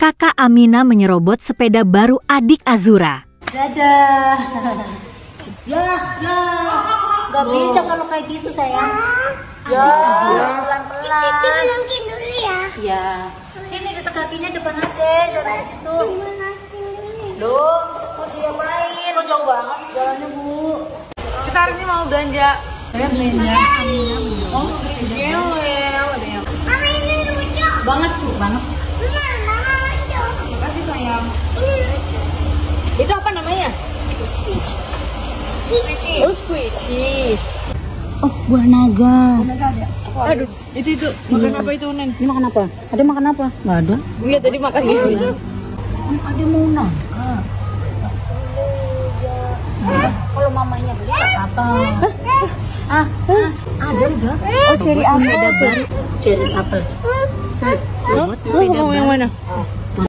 Kakak Amina menyerobot sepeda baru adik Azura. Dadah. Ya, nggak bisa kalau kayak gitu sayang. Ya, pelan-pelan. Dimulangin dulu ya. Ya, sini kakinya depan aja, dari situ. Loh, mau diapain? Lo jauh banget jalannya, Bu. Kita hari ini mau belanja. Saya belanja. Oh, beli jewel. Ada yang Mama ini lucu. banget cuy, banget. Mama lucu. Makasih sayang. Ini lucu. Itu apa namanya? Squishy. Oh, squishy. Oh, buah naga. Aduh, itu makan apa itu Nen? Ini makan apa? Ada makan apa? Nggak ada. Iya tadi makan gitu. Ada mau naga. Kalau mamanya beli apa? Ada udah. Oh, cherry apple. Cherry apple. Mau yang mana?